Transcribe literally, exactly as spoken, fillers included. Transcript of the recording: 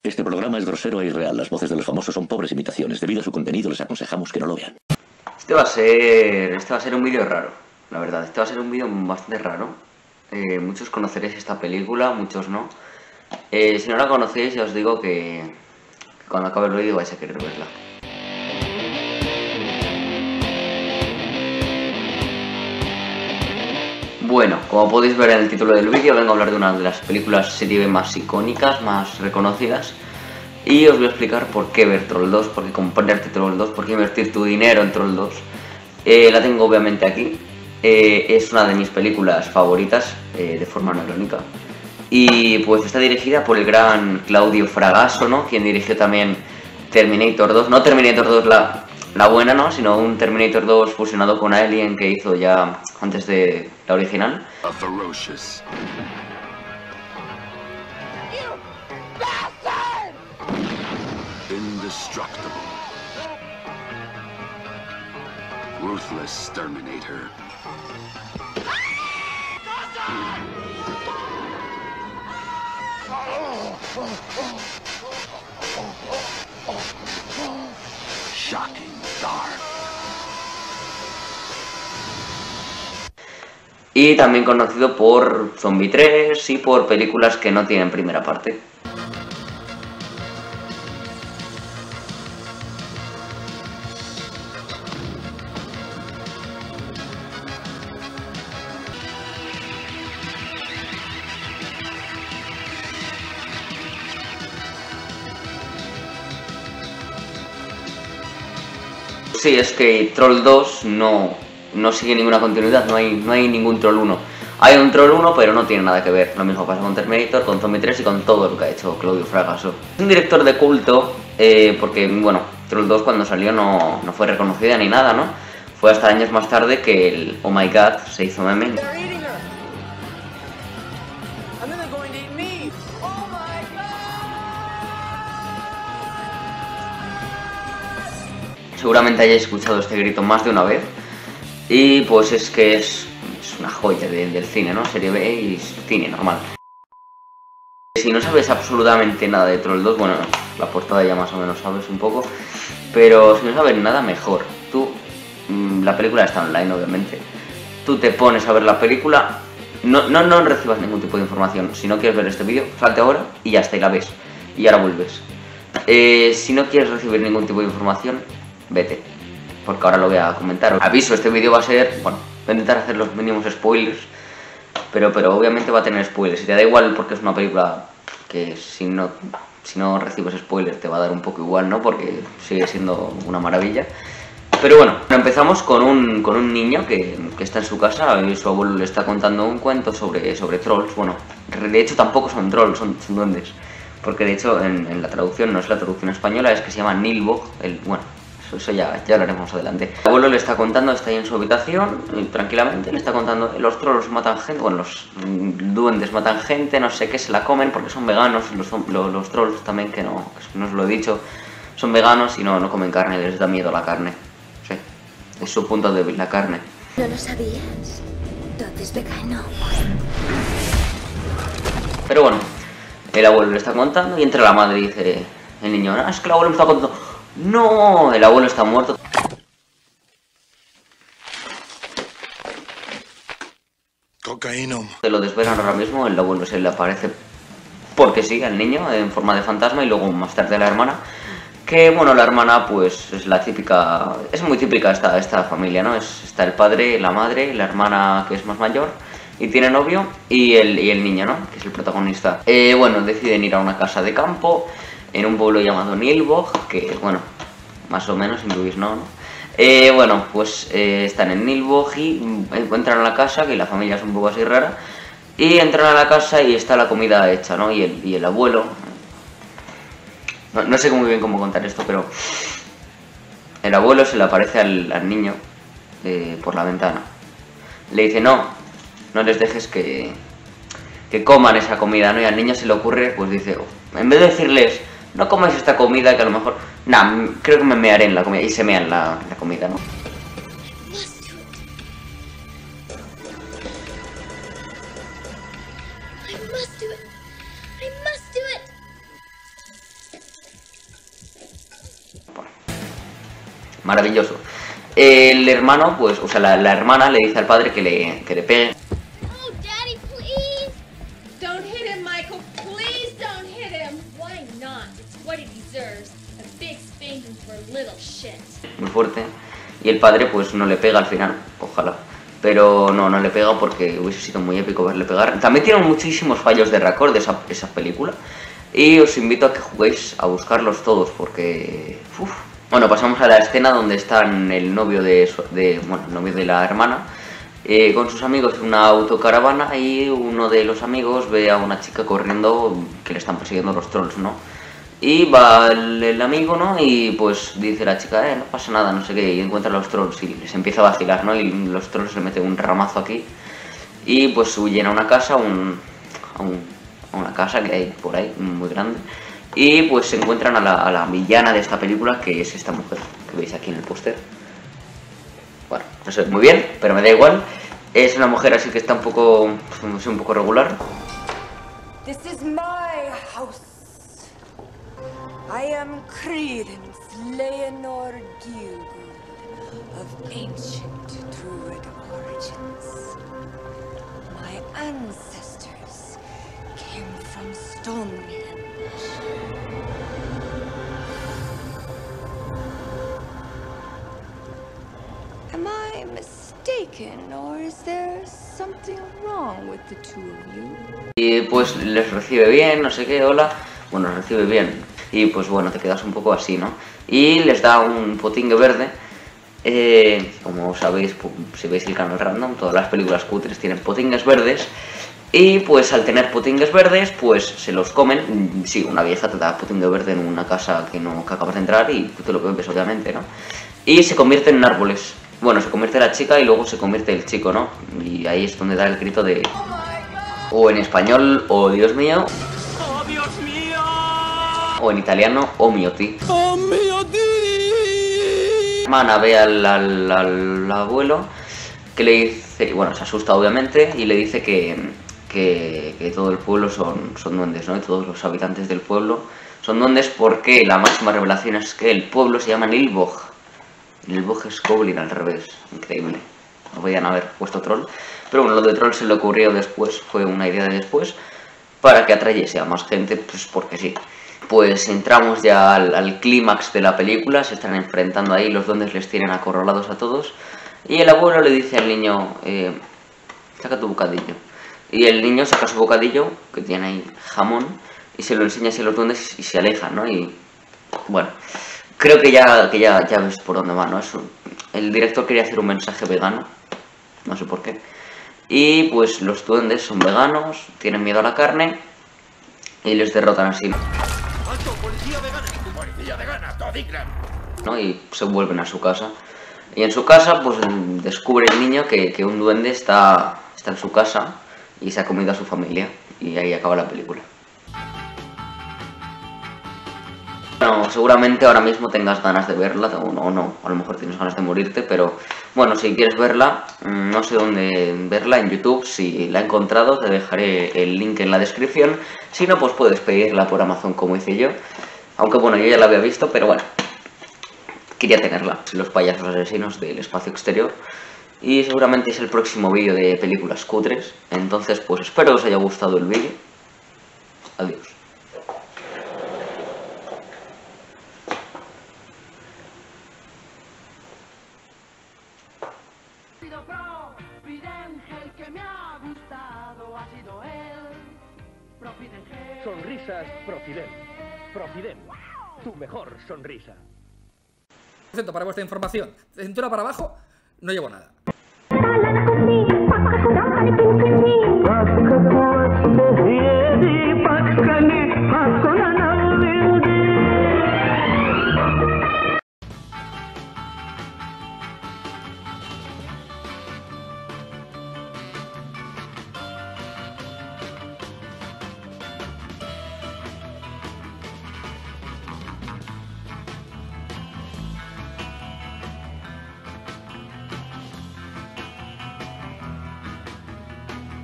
Este programa es grosero e irreal. Las voces de los famosos son pobres imitaciones. Debido a su contenido les aconsejamos que no lo vean. Este va a ser, este va a ser un vídeo raro, la verdad. Este va a ser un vídeo bastante raro. Eh, muchos conoceréis esta película, muchos no. Eh, si no la conocéis, ya os digo que, que cuando acabe el vídeo vais a querer verla. Bueno, como podéis ver en el título del vídeo, vengo a hablar de una de las películas serie B más icónicas, más reconocidas. Y os voy a explicar por qué ver Troll dos, por qué comprarte Troll dos, por qué invertir tu dinero en Troll dos. Eh, la tengo obviamente aquí. Eh, es una de mis películas favoritas, eh, de forma no irónica. Y pues está dirigida por el gran Claudio Fragasso, ¿no? Quien dirigió también Terminator dos. No Terminator dos la, la buena, ¿no? Sino un Terminator dos fusionado con Alien que hizo ya antes de la original. A ferocious. Indestructible. Ruthless Terminator. Shocking dark. Y también conocido por Zombie tres y por películas que no tienen primera parte. Sí, es que Troll dos no, no sigue ninguna continuidad, no hay, no hay ningún Troll uno. Hay un Troll uno, pero no tiene nada que ver. Lo mismo pasa con Terminator, con Zombie tres y con todo lo que ha hecho Claudio Fragasso. Es un director de culto, eh, porque, bueno, Troll dos cuando salió no, no fue reconocida ni nada, ¿no? Fue hasta años más tarde que el Oh My God se hizo meme. Seguramente hayáis escuchado este grito más de una vez. Y pues es que es, es una joya de, del cine, ¿no? Serie B y cine normal. Si no sabes absolutamente nada de Troll dos, bueno, la portada ya más o menos sabes un poco. Pero si no sabes nada, mejor. Tú, mmm, la película está online, obviamente. Tú te pones a ver la película. No, no, no recibas ningún tipo de información. Si no quieres ver este vídeo, salte ahora y ya está, y la ves. Y ahora vuelves. Eh, si no quieres recibir ningún tipo de información, vete, porque ahora lo voy a comentar. Aviso, este vídeo va a ser, bueno, voy a intentar hacer los mínimos spoilers, pero, pero obviamente va a tener spoilers. Y te da igual porque es una película que si no, si no recibes spoilers te va a dar un poco igual, ¿no? Porque sigue siendo una maravilla. Pero bueno, empezamos con un, con un niño que, que está en su casa y su abuelo le está contando un cuento sobre, sobre trolls. Bueno, de hecho tampoco son trolls, son, son duendes. Porque de hecho en, en la traducción, no es la traducción española, es que se llama Nilbog, el, bueno, eso ya, ya lo haremos adelante. El abuelo le está contando, está ahí en su habitación, y tranquilamente, le está contando, los trolls matan gente, bueno, los duendes matan gente, no sé qué, se la comen porque son veganos, los, los, los trolls también, que no, que no os lo he dicho, son veganos y no, no comen carne, les da miedo la carne. Sí, es su punto débil, la carne. ¿No lo sabías? Todo es vegano. Pero bueno, el abuelo le está contando y entra la madre y dice, el niño, no, es que el abuelo me está contando. No, el abuelo está muerto. Cocaína. Te lo desvelan ahora mismo, el abuelo se le aparece porque sí, al niño, en forma de fantasma, y luego más tarde a la hermana. Que bueno, la hermana pues es la típica, es muy típica esta, esta familia, ¿no? Es, está el padre, la madre, la hermana que es más mayor y tiene novio, y el, y el niño, ¿no? Que es el protagonista. Eh, bueno, deciden ir a una casa de campo en un pueblo llamado Nilbog, que bueno, más o menos intuís, ¿no? ¿no? Eh, bueno, pues eh, están en Nilbog y encuentran a la casa, que la familia es un poco así rara, y entran a la casa y está la comida hecha, ¿no? Y el, y el abuelo, no, no sé muy bien cómo contar esto, pero el abuelo se le aparece al, al niño eh, por la ventana. Le dice, no, no les dejes que, que coman esa comida, ¿no? Y al niño se le ocurre, pues dice, oh, en vez de decirles, no comáis esta comida que a lo mejor, nah, creo que me mearé en la comida, y se mean la, la comida, ¿no? maravilloso. El hermano, pues, o sea, la, la hermana le dice al padre que le, que le pegue. Oh, Daddy, please. Don't hit him, Michael. Please don't hit him. Why not? It's what he deserves. A big spanking for little shit. Muy fuerte. Y el padre, pues, no le pega al final. Ojalá. Pero no, no le pega porque hubiese sido muy épico verle pegar. También tiene muchísimos fallos de récord de esa, esa película. Y os invito a que juguéis a buscarlos todos porque... Uf. Bueno, pasamos a la escena donde están el novio de, de bueno, el novio de la hermana eh, con sus amigos en una autocaravana y uno de los amigos ve a una chica corriendo que le están persiguiendo los trolls, ¿no? Y va el, el amigo, ¿no? Y pues dice la chica, eh, no pasa nada, no sé qué, y encuentra a los trolls y les empieza a vacilar, ¿no? Y los trolls le meten un ramazo aquí y pues huyen a una casa, un, a, un, a una casa que hay por ahí, muy grande. Y pues se encuentran a la, a la villana de esta película, que es esta mujer que veis aquí en el póster. Bueno, no sé muy bien, pero me da igual. Es una mujer así que está un poco, no sé, un poco regular. This is my house. I am Credence Leonor Gielgud of ancient druid origins. My ancestors came from Stonehenge. Am I mistaken, or is there something wrong with the two of you? Y pues les recibe bien, no sé qué, hola. Bueno, recibe bien. Y pues bueno, te quedas un poco así, ¿no? Y les da un potingue verde. Eh, como sabéis, si veis el canal random, todas las películas cutres tienen potingues verdes. Y pues al tener potingues verdes, pues se los comen. Sí, una vieja te da potingue verde en una casa que no que acabas de entrar y tú te lo bebes, obviamente, ¿no? Y se convierten en árboles. Bueno, se convierte la chica y luego se convierte el chico, ¿no? Y ahí es donde da el grito de... O en español, oh Dios mío. ¡Oh, Dios mío! O en italiano, oh mio ti. ¡Oh, mio ti! La hermana ve al, al, al abuelo que le dice... Bueno, se asusta obviamente y le dice que... Que, que todo el pueblo son, son duendes, ¿no? Y todos los habitantes del pueblo son duendes porque la máxima revelación es que el pueblo se llama Nilbog. Nilbog es Goblin al revés, increíble. No podían haber puesto troll. Pero bueno, lo de troll se le ocurrió después, fue una idea de después, para que atrayese a más gente, pues porque sí. Pues entramos ya al, al clímax de la película, se están enfrentando ahí, los duendes les tienen acorralados a todos. Y el abuelo le dice al niño, eh, saca tu bocadillo. Y el niño saca su bocadillo, que tiene ahí jamón, y se lo enseña así a los duendes y se alejan, ¿no? Y bueno, creo que ya, que ya, ya ves por dónde va, ¿no? Eso, el director quería hacer un mensaje vegano, no sé por qué. Y pues los duendes son veganos, tienen miedo a la carne y les derrotan así, ¡Alto, policía vegana! ¡Policía vegana, todigran! ¿no? Y se vuelven a su casa. Y en su casa, pues descubre el niño que, que un duende está, está en su casa y se ha comido a su familia. Y ahí acaba la película. Bueno, seguramente ahora mismo tengas ganas de verla, o no, o no, a lo mejor tienes ganas de morirte, pero bueno, si quieres verla, no sé dónde verla, en YouTube, si la he encontrado te dejaré el link en la descripción, si no pues puedes pedirla por Amazon como hice yo, aunque bueno, yo ya la había visto, pero bueno, quería tenerla, los payasos asesinos del espacio exterior, y seguramente es el próximo vídeo de películas cutres, entonces pues espero que os haya gustado el vídeo, adiós. Sonrisas Profidel. Profidel, tu mejor sonrisa. Por cierto, para vuestra información, de cintura para abajo no llevo nada.